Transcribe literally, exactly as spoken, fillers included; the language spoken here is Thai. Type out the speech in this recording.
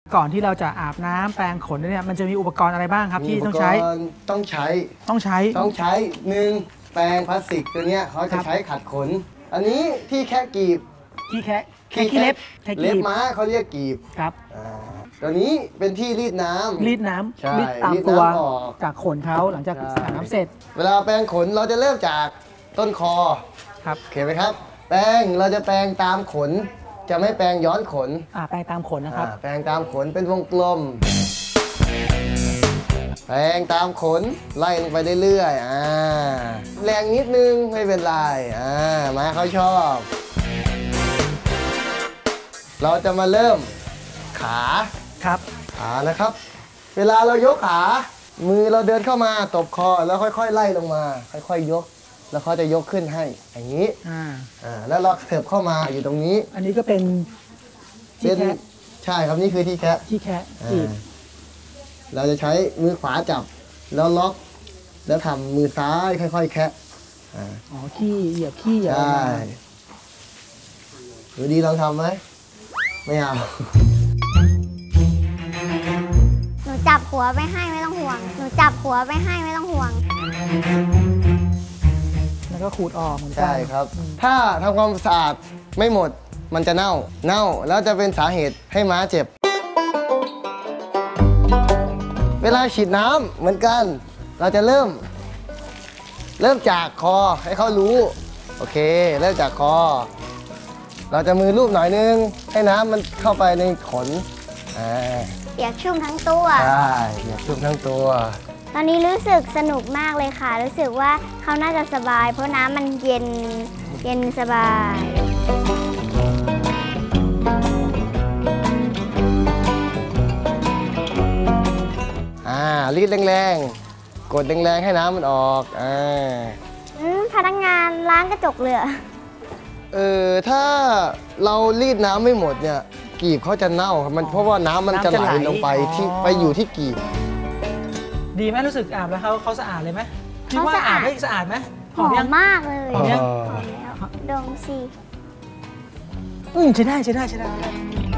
ก่อนที่เราจะอาบน้ำแปรงขนเนี่ยมันจะมีอุปกรณ์อะไรบ้างครับที่ต้องใช้ต้องใช้ต้องใช้ต้องใช้หนึ่งแปรงพลาสติกตัวเนี้ยเขาจะใช้ขัดขนอันนี้ที่แคะกีบที่แคะขี้เล็บเล็บม้าเขาเรียกกีบครับตัวนี้เป็นที่รีดน้ำรีดน้ำรีดตามตัวจากขนเขาหลังจากอาบน้ำเสร็จเวลาแปรงขนเราจะเริ่มจากต้นคอครับโอเคไหมครับแปรงเราจะแปรงตามขนจะไม่แปรงย้อนขนอ่าแปรงตามขนนะครับแปรงตามขนเป็นวงกลมแปรงตามขนไล่ลงไปเรื่อยๆอ่าแรงนิดนึงไม่เป็นไรอ่ามาเขาชอบเราจะมาเริ่มขาครับขานะครับเวลาเรายกขามือเราเดินเข้ามาตบคอแล้วค่อยๆไล่ลงมาค่อยๆยกแล้วเขาจะยกขึ้นให้อย่างนี้อ่าอ่าแล้วเราเถิบเข้ามาอยู่ตรงนี้อันนี้ก็เป็นที่แคะใช่ครับนี่คือที่แคะที่แคะกีบเราจะใช้มือขวาจับแล้วล็อกแล้วทำมือซ้ายค่อยๆแคะอ๋อขี้เหยียบขี้เหยียบใช่ดูดีลองทำไหมไม่เอาหนูจับหัวไม่ให้ไม่ต้องห่วงหนูจับหัวไม่ให้ไม่ต้องห่วงแล้วก็ขูดออกเหมือนกันใช่ครับถ้าทำความสะอาดไม่หมดมันจะเน่าเน่าแล้วจะเป็นสาเหตุให้ม้าเจ็บเวลาฉีดน้ำเหมือนกันเราจะเริ่มเริ่มจากคอให้เขารู้โอเคเริ่มจากคอเราจะมือลูบหน่อยนึงให้น้ำมันเข้าไปในขนเปียกชุ่มทั้งตัวใช่เปียกชุ่มทั้งตัวตอนนี้รู้สึกสนุกมากเลยค่ะรู้สึกว่าเขาน่าจะสบายเพราะน้ำมันเย็นเย็นสบายอ่ารีดแรงๆกดแรงๆให้น้ำมันออกอ่าพนักงานล้างกระจกเลยเออถ้าเรารีดน้ำไม่หมดเนี่ยกีบเขาจะเน่าครับมันเพราะว่าน้ำมันจะไหลลงไปที่ไปอยู่ที่กีบดีไหมรู้สึกอาบแล้วเขาเขาสะอาดเลยไหมคิดว่าอาบให้สะอาดไหมหอมมากเลยหอมแล้วดมสิอืมใช่ได้ใช่ได้ใช่ได้